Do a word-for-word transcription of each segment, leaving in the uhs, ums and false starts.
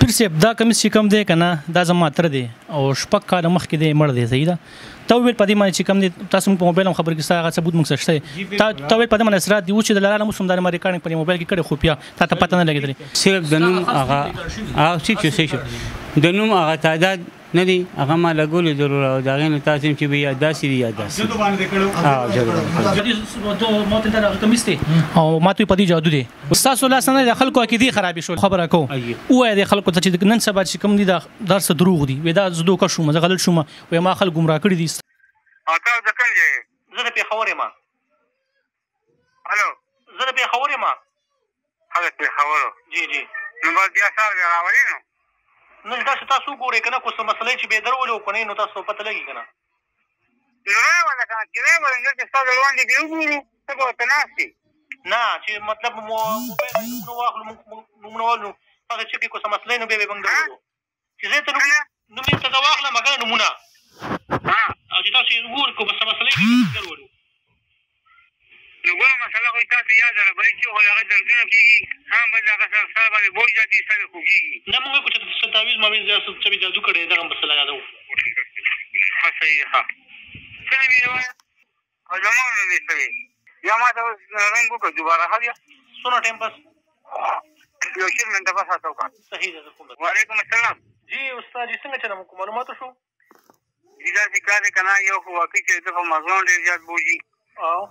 پیر صاحب دا کمیس چې کوم دی که نه دا زما تره دی او شپږ کاله مخکې دی مړ دی صحیح ده تا وویل په دې باندې چې کوم دی تاسو موږ په موبایل هم خبرې کې ستا هغه ثبوت موږ سره شته تا ویل په دې باندې اثرات دي اوس چې د لاله اوس هم دا ما ریکارډینګ په موبایل کې کړی خو بیا تا ته پته نه لګېدلې صرف د نوم هغه هغه ټیک شو صحیح شو د نوم هغه تعداد نه دي هغه ما لګولې ضرور او د هغې نه تاسو هم چې به یاد داسې دي یاد داسې او ما ته په دې جادو دی ستاسو لاس نه د خلکو عقیدې خرابې شول خبره کوم ووایه د خلکو ته چې نن سبا چې کوم دي دا درس دروغ دي وایي دا زه دوکه شوم زه غلط شوم وایي ما خلک ګمراه کړي دي او تاسو د کوم ځای یې؟ زه د پېښور یم. هلو زه د پېښور یم. ها د پېښورو جی جی نو بس بیا سهار بیا راولي نو نو داسې تاسو وګورئ که نه کوم څه مسله چې بې درولې او که نه نو تاسو پته لګي که نه نو نه ولا که کېدای به دلته ستا د لوندې بیا وګورو ته به ورته ناست یې نه چې مطلب مو موبایل نومونه واخلو نومونه واخلو تاسو چې کې کوم څه مسله نو بیا به موږ درولو چې زه ته نوم یې ته زه واخلم هغه نومونه او چې تاسو یې وګورئ کوم څه مسله یې درولو نو ګوره مسله خو تاسو یاد را بهر چې خو هغه دردونه کېږي هم به دغه سر سر باندې بوج زیاتي سر خوږېږي نه موږ وایو چې څه تعویض ماویز څه به جادو کړی دغه مسله یادوو ښه صحیح ښه څه نوم یې وایه او زما نوم یې څه دی یا ما ته اوس رنګ وکړه دوباره ښه بیا څونه ټایم پس یو شل منټه پس راته وکړه صحیح ده زه کوم وعلیکم السلام جی استاد جي څنګه چلم کوم معلوماتو شو جي داسې کار دی که نه یو خو واقعي چې ده په مغزونه ډېر زیات بوجي او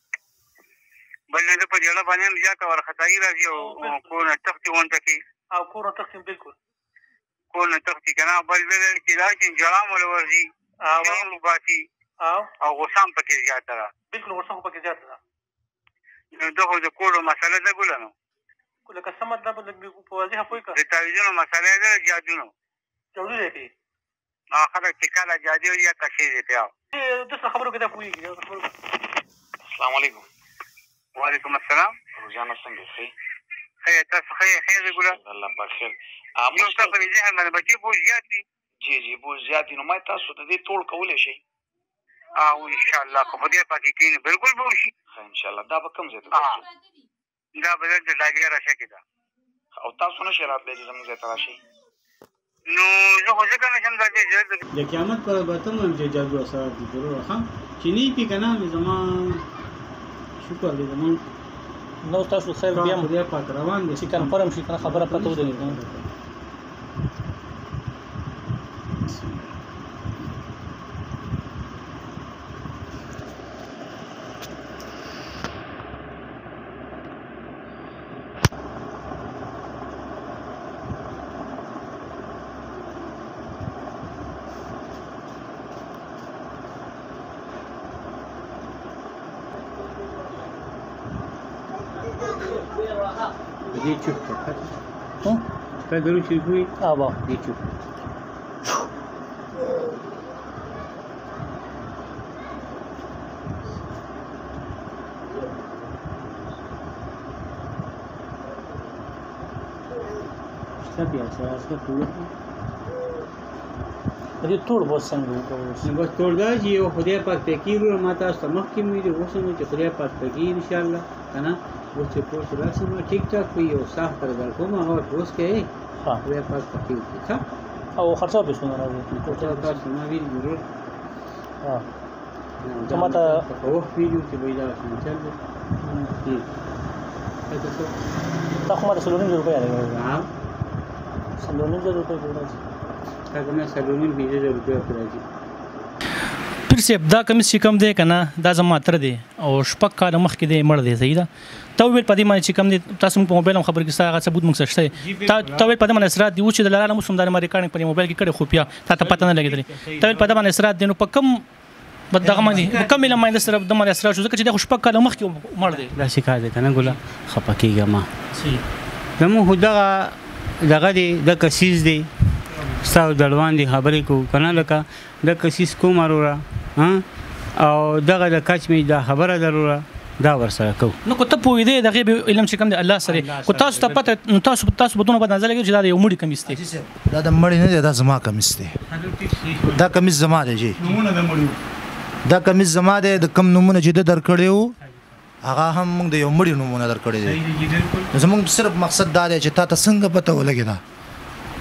بل نه ده په جړه باندې هم زیاته وارخطایي را ځي او کور نه تختې غونډه کوي او کور نه تقسیم بالکل کور نه تختې که نه بل بل چې دا چې جړه هم ورله ورځي شرم وباسي او غوسه هم پکې زیاته ده بالکل غوسه خو پکې زیاته ده نو ده خو د کور مسله ده ګوله نو لکه څه مطلب په واضحه پوه کړه د تعویضونو مسله یې ده د جادونو جادو دی کوي خلک چې کله جادي وي یا کشې دی پیا داسې خبرو کې دا پوهېږي. السلام علیکم. وعلیکم السلام. روزانه څنګه ښې ښه تاسو ښه یې ښې دی ګوله الله پاک خیر. نو ستا په ذهن باندې بچي بوج زیات دي جی جی بوج زیات دي نو ما تاسو ته دې ټول کولی شئ او انشاءالله که خدای پاک یې کوي نو بلکل به وشي ښه انشاءالله دا به کوم ځای ته راشي دا به دلته ډاګیا راشه کې ده او تاسو نه شئ راتلی چې زموږ ځای ته راشئ نو زه خو ځکه نه شم دا ځای د قیامت پر به ته هم چې جادو اثرات دي ضرور ښه چې نه پې که نه نو زما شکر دی زمونږ نو تاسو خیر بیا خدای پاک روان دی چې کنفرم شي که خبره پته ودرېږي دې چوپ کړه ته درو چې کوي آبا دې چوپ څه بیا څه څه ټول دې ټول به څنګه وکړو نو بس ټول دا چې یو خدای پاک فکر ما تاسو ته مخکې مې دي اوس نو چې خدای پاک فکر ان شاء الله کنه اوس چې پوه شو راسم ټیک ټاک وي او صاف تر در کوم هغه اوس کې ها خدای پاک فکر کوي او خرڅه به څنګه راځي ټول تاسو ما ویل ضرور ها ته ماته او ویډیو چې وای دا څنګه چل دي تاسو تا خو ماته سلورین روپیا راغلی ها سلورین روپیا راځي هغه مې سلورین بیزه روپیا راځي پیر صاحب دا کمیس چې کوم دی که نه دا زما تره دی او شپږ کاله مخکې دی مړ دی صحیح ده تا وویل په دې باندې چې کوم دی تاسو موږ په موبایل هم خبرې کې ستا هغه ثبوت موږ سره شته تا ویل په دې باندې اثرات دي اوس چې د لاله اوس هم دا ما ریکارډینګ په موبایل کې کړی خو بیا تا ته پته نه لګېدلې تا ویل په دې باندې اثرات دي نو په کوم دغه باندې په کوم علم باندې سره د باندې اثرات شو ځکه چې دا خو شپږ کاله مخکې مړ دی داسې کار دی که نه ګوله خفه کېږه ما زمونږ خو دغه دغه دی د کسیز دی ستا دړوان دي خبرې کوو که نه لکه د کسیز کوم وروره او دغه د کچ مې دا خبره ضروره دا ورسره کوو نو که ته پوهېدې د هغې علم چې کوم دی الله سره خو تاسو ته پته نو تاسو تاسو به دونه په اندازه لګېږي چې دا د یو مړي کمیس دی دا د مړي نه دی دا زما کمیس دی دا کمیس زما دی جی دا کمیس زما دی د کم نومونه چې ده درکړی وو هغه هم موږ د یو مړي نومونه درکړی دی زموږ صرف مقصد دا دی چې تا ته څنګه پته ولګېده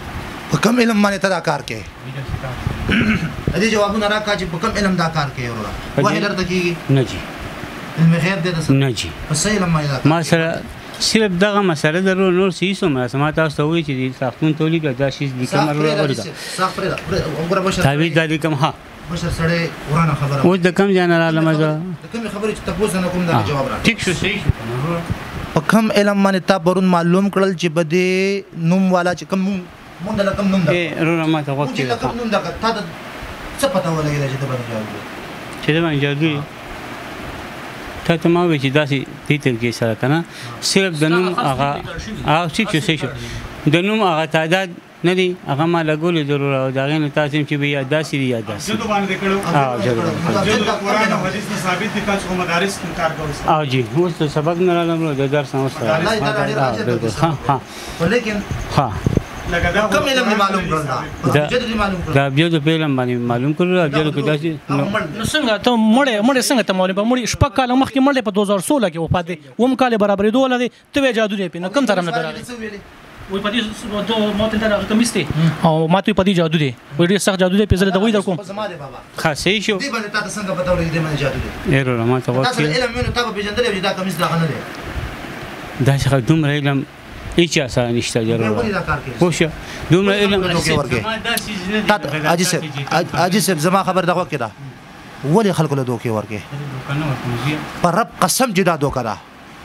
په کم علم باندې ته دا کار کوي دې جوابونه راکا چې په کم علم دا کار کوي ورته وایي درته کیږي نه جی علم غیب دې نه جی په صحیح علم باندې ما سره صرف دغه مسله درو نور سې سم ما تاسو ته وایي چې ساختون تولید دا شی د کومه ورته صاف پرې وګوره بشر تعویض د کوم ها بشر سره ورانه خبره اوس د کم ځان را لمزه د کوم خبرې چې تاسو نه کوم دا جواب را ټیک شو صحیح شو په کم علم باندې تا پرون معلوم کړل چې بده نوم والا چې کم مونږ د کم نوم دا اے رونه ما ته وخت چې کم نوم دا تا د څه پتا ولګی چې د باندې جواب چې د باندې جادو ته ته ما وی چې داسې پیټر کې سره کنه صرف د نوم هغه او ټیک شو صحیح شو د نوم هغه تعداد نه دی هغه ما لګولې ضرور او دا غینو تاسو چې بیا داسې دی یاد داسې جدو باندې کړو ها جدو قرآن او حدیث نه ثابت دي چې مدارس انکار کوي او جی اوس ته سبق نه راغلم د درس نه اوس ها ها ولیکن ها کم علم معلوم کړل دا جدو معلوم کړل دا بیا د پیلم باندې معلوم کړل او جدو کې داسې نو څنګه ته مړې مړې څنګه ته مولوی په مړې شپږ کال مخکې مړې په دوه زره سوله کې وفات دي وم کال برابرې دوه لدی ته جادو دی په کم طرف نه درغلی وای په دې دوه موت ته راکمسته او ماته په دې جادو دی وای ډیر سخت جادو دی په زړه د وای در کوم زماده بابا خاصې شو دې باندې تاسو څنګه پتا ولګی دې باندې جادو دی ایرو ما ته وخت تاسو علم منو تاسو په جندل دا کمیس دا نه دی دا څنګه دومره علم هیڅ اسانه نشته ضرور خوشا دومره علم اجي سر اجي سر زما خبر دغه کړه ولی خلکو له دوکي ورکه پر رب قسم جدا دوکا دا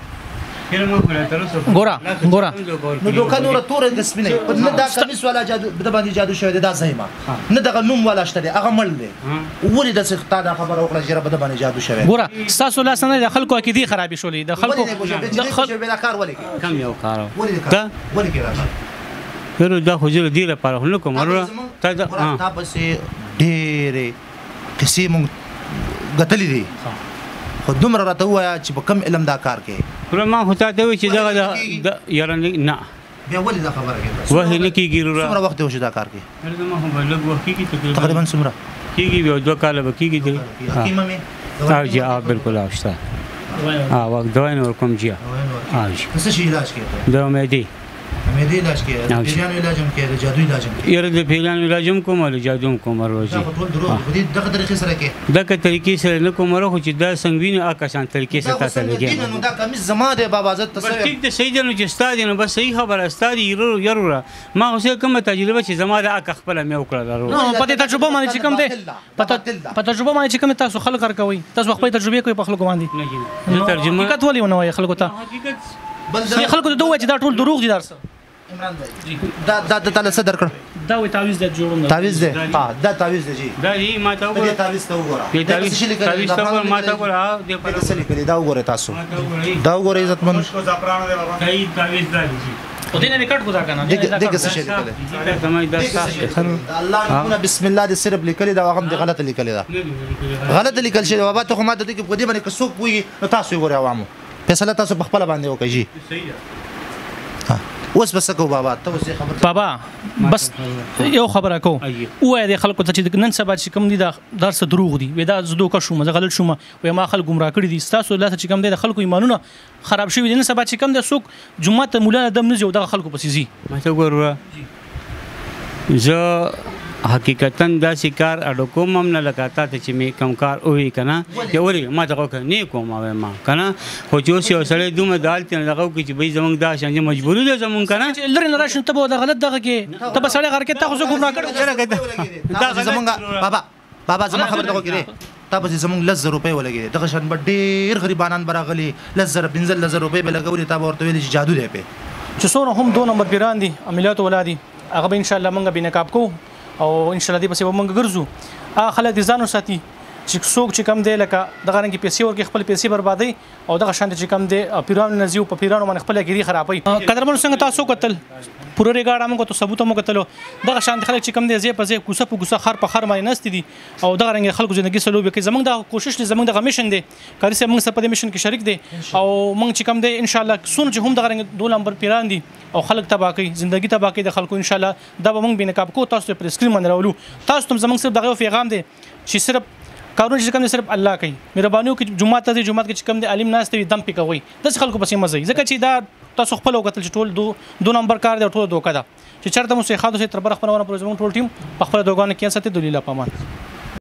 ګورا ګورا نو دوکا نور تور د سپینې نه دا کمیس والا جادو د باندې جادو شوی دا زایما نه دغه نوم والا شته دی هغه مړ دی ولی د څخه دا خبر او کړه چې رب د باندې جادو شوی ګورا تاسو لا سن د خلکو عقیده خرابې شولې د خلکو د خلکو بلا کار ولی کم یو کار دا ولی کې راځي ورو دا خو جوړ دی لپاره نو کوم ورو تا دا تا پسې ډېرې کسي مونږ غتلې دي خو دومره راته وایا چې په کم علم دا کار کوي پر ما هوتا ته وی چې دا یاره نه بیا ولې دا خبره کوي وه نه کیږي ورو څومره وخت وشو دا کار کوي ما هم بلګ وخت کیږي تقریبا څومره کیږي یو دوه کال به کیږي دی حکیمه مې او جی اه بالکل اوستا اه وخت دوی نور کوم جی اه جی څه شي علاج کوي دا مې دی مې دی علاج کوي پیرانو علاج هم کوي جادو علاج هم کوي یره د پیرانو علاج هم کوم او جادو هم کوم روزي دا ټول درو دي دغه طریقې سره کوي دغه طریقې سره نه کوم ورو چې دا څنګه آکاشان طریقې سره تاسو لګي نو دا کمیس زما دی بابا عزت بس ټیک د صحیح جنو چې ستادي نو بس صحیح خبره ستادي یرو یرو ما اوسه کوم تجربه چې زما د اک خپل مې وکړه درو نو په دې تجربه باندې چې کوم دی پته په تجربه باندې چې کوم تاسو خلک کار کوي تاسو خپل تجربه کوي په خلکو باندې نه ترجمه حقیقت ولې ونه وای خلکو ته بل خلکو ته دوه چې دا ټول دروغ دي درس عمران بھائی دا دا د تعالی صدر کړ دا وی تعویز د جوړوم تعویز دی ها دا تعویز دی جی دا یې ما ته دې وګوره تعویز ته وګوره دې تعویز تعویز ته وګوره ما ته وګوره ها دې په څه لیکلي دا وګوره تاسو ما ته وګوره دا وګوره عزت مند کو زعفران دی بابا دای تعویز دا جی په دې نه کټ ګذار کنه دغه څه شي لیکلي سمای دا الله نومونه بسم الله دې صرف لیکلي دا هغه غلط لیکلي دا غلط لیکل شي بابا ته خو ما ته کې په دې باندې کڅوک وي نو تاسو وګوره عوامو فیصله تاسو په خپل باندې وکړئ جی صحیح اوس بس کو بابا ته اوس خبر بابا بس یو خبره کو وای د خلکو ته چې نن سبا چې کوم دي دا درس دروغ دي ودا زدو کا شو مزه غلط شوم وای ما خلک گمراه کړی دي تاسو الله چې کوم دي د خلکو ایمانونه خراب شوی دي نن سبا چې کوم د سوق جمعه ته مولانا دم نه جو د خلکو پسې زی ما ته وګوره زه حقیقتا دا شکار اډو کوم هم نه لګاتا ته چې می کم کار وې کنه یا وری ما ته وکړ نه کوم ما کنه خو چې اوس یو سړی دومره دالته لغاو کې چې به زمونږ دا شانجه مجبوری ده زمونږ کنه لری نه راشن ته به دا غلط دغه کې ته به سړی غر کې تاسو ګمراه کړو دا زمونږ بابا بابا زما خبر دغه کې تاسو زمونږ لز روپے ولګي دغه شان ډېر غریبانان برغلي لز پنځل لز روپے به لګولې تا ورته ویل چې جادو دی په چې څونه هم دو نمبر پیران دي عملیات ولادي هغه به ان شاء الله مونږ به نقاب کو او ان شاء الله دې پسې مونږ ګرځو ا خلک دي ځانو ساتي چې څوک چې کم دی لکه دغه رنګ پیسې ورکې خپل پیسې بربادي او دغه شانت چې کم دی پیرانو نزیو په پیرانو باندې خپل کېږي خرابوي قدرمن څنګه تاسو قتل پوره ریګاډ موږ ته ثبوت موږ کتلو دغه شانت خلک چې کم دی زی په زی کوسه په کوسه خر په خر باندې نست دي او دغه رنګ خلکو ژوندۍ سلوب کوي زمونږ د کوشش زمونږ د میشن دی کاري سه موږ په دې میشن کې شریک دي او موږ چې کم دی ان شاء الله سون چې هم دغه رنګ دوه نمبر پیران دي او خلک تبا کوي ژوندۍ تبا کوي د خلکو ان شاء الله دا به موږ به نقاب کو تاسو پر سکرین باندې راولو تاسو تم زمونږ صرف دغه پیغام دی چې صرف کارونه چې کوم صرف الله کوي مهربانيو کې جمعه ته جمعه کې چې کوم دی عالم ناس ته دم پکوي د خلکو پسې مزه ځکه چې دا تاسو خپل وکتل چې ټول دو دو نمبر کار دی ټول دوکه ده چې چرته مو سیخاتو سي تر بر خپلونه پر زموږ ټول ټیم په خپل دوګانه کې ساتي دلیل پامان